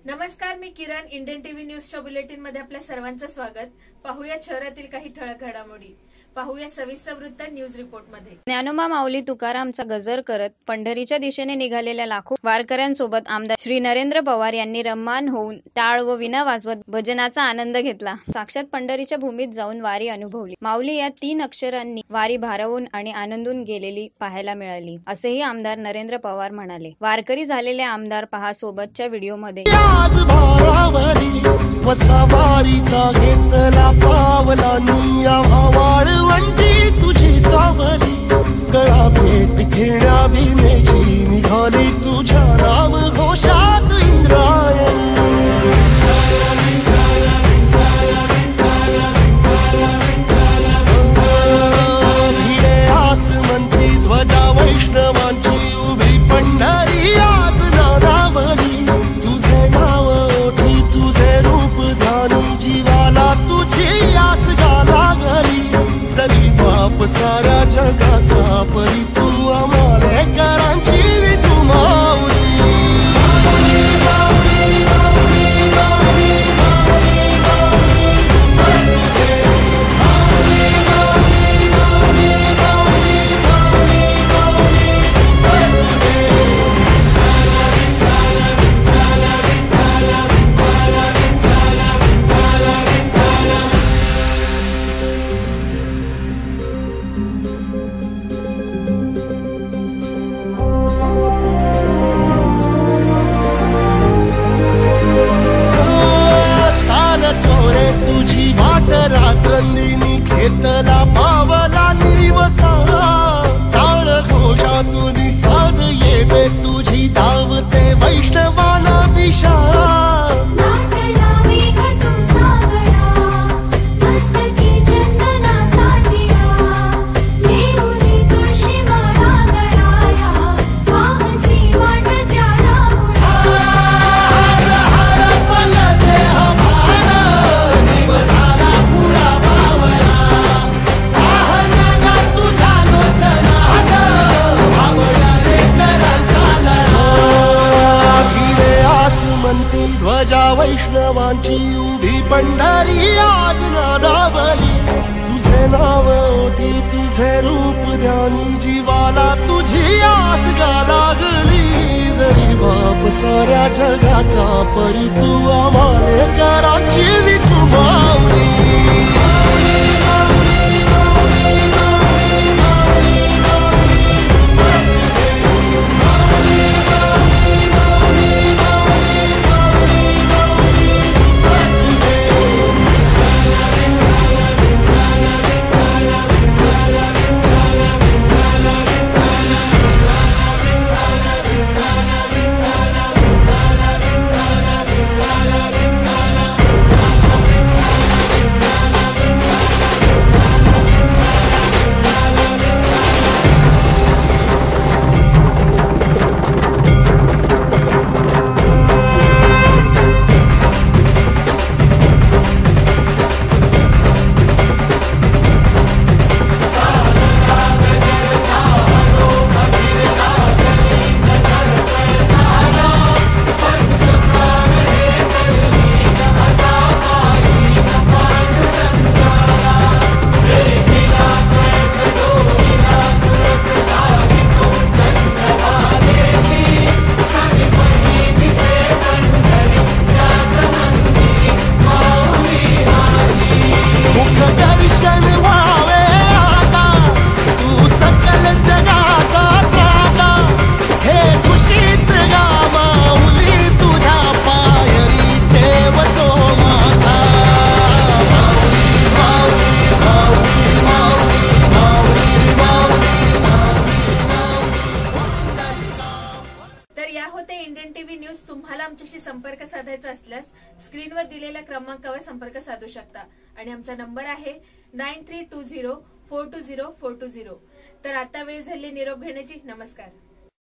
नमस्कार, मी Kiran. Indian TV न्यूजच्या बुलेटिन मध्ये आपल्या सर्वांचं स्वागत. पाहूया शहरातील काही ठळक घडामोडी. पाहूया सविस्तर वृत्त न्यूज रिपोर्ट मध्ये. ज्ञानोबा माऊली तुकारामचा गजर करत पंढरीच्या दिशेने निघालेल्या लाखो वारकऱ्यांसोबत आमदार श्री नरेंद्र पवार यांनी रम्मान होऊन टाळ व विणा वाजवत भजनाचा आनंद घेतला. साक्षात पंढरीच्या भूमीत जाऊन वारी अनुभवली. माऊली या 3 अक्षरांनी वारी भारावून आणि आनंदून गेलेली पाहायला मिळाली, असेही आमदार नरेंद्र पवार म्हणाले. वारकरी झालेले आमदार पहा सोबतच्या व्हिडिओमध्ये. वसावारीचा घेतला पावला निया वाळवंटी तुझी सावली, गळा भेट घेण्या भीमेची निघाली तुझ्या राम घोषात इंद्रायणी. भिडे आसमंती ध्वजा वैष्णवांची उभी पंढरी आज नारावली, तुझे नाव ओठी तुझे रूप ध्यानी जीवाला तुझी आस गाला गली. जरी बाप साऱ्या जगाचा परी तू आमालेकरांची तू माऊली. रात्रंदिनी घेतला पावला निवसा, टाळ घोषातून साध येते तुझी धावते वैष्णवाला दिशा. ध्वजा वैष्णवांची उभी पंढरी आज नादावली, तुझे नाव ओठी तुझे रूप ध्यानी जीवाला तुझी आस गा लागली. जरी बाप साऱ्या जगाचा परी तू आमालेकरांची तू माऊली. Indian TV news. तुम्हाला आमच्याशी संपर्क साधायचा असल्यास स्क्रीनवर दिलेल्या क्रमांकावर संपर्क साधू शकता आणि आमचा नंबर आहे 9320420420. तर आता वेळ झाली निरोप घेण्याची. नमस्कार.